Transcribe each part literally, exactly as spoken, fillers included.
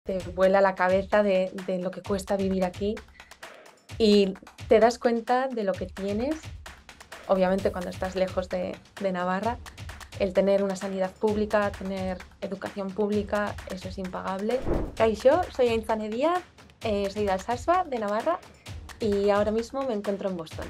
Te vuela la cabeza de, de lo que cuesta vivir aquí y te das cuenta de lo que tienes, obviamente cuando estás lejos de, de Navarra, el tener una sanidad pública, tener educación pública, eso es impagable. Kaixo, soy Aintzane Díaz, eh, soy de Alsasua, de Navarra, y ahora mismo me encuentro en Boston.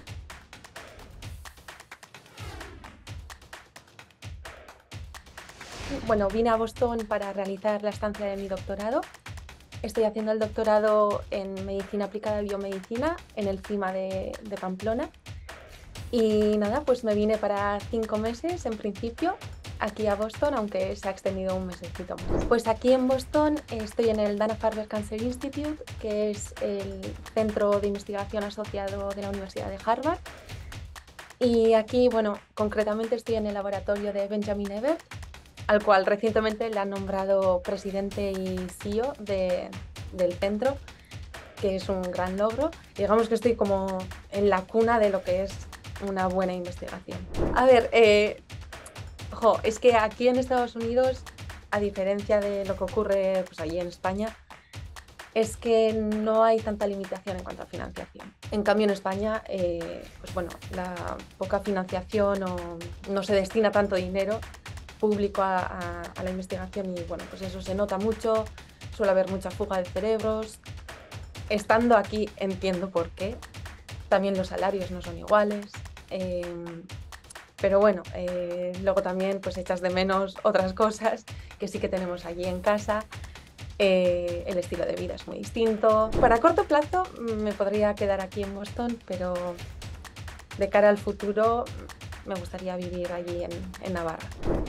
Bueno, vine a Boston para realizar la estancia de mi doctorado. Estoy haciendo el doctorado en Medicina Aplicada y Biomedicina en el CIMA de, de Pamplona. Y nada, pues me vine para cinco meses en principio aquí a Boston, aunque se ha extendido un mesecito más. Pues aquí en Boston estoy en el Dana-Farber Cancer Institute, que es el centro de investigación asociado de la Universidad de Harvard. Y aquí, bueno, concretamente estoy en el laboratorio de Benjamin Evert, al cual recientemente le han nombrado presidente y C E O de, del centro, que es un gran logro. Digamos que estoy como en la cuna de lo que es una buena investigación. A ver, eh, jo, es que aquí en Estados Unidos, a diferencia de lo que ocurre pues, allí en España, es que no hay tanta limitación en cuanto a financiación. En cambio, en España, eh, pues bueno, la poca financiación o no se destina tanto dinero público a, a, a la investigación y bueno, pues eso se nota mucho, suele haber mucha fuga de cerebros. Estando aquí entiendo por qué. También los salarios no son iguales. Eh, pero bueno, eh, luego también pues echas de menos otras cosas que sí que tenemos allí en casa. Eh, el estilo de vida es muy distinto. Para corto plazo me podría quedar aquí en Boston, pero de cara al futuro me gustaría vivir allí en, en Navarra.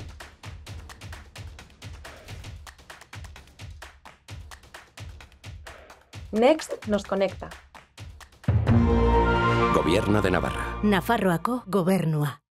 Next nos conecta. Gobierno de Navarra. Nafarroako gobernua.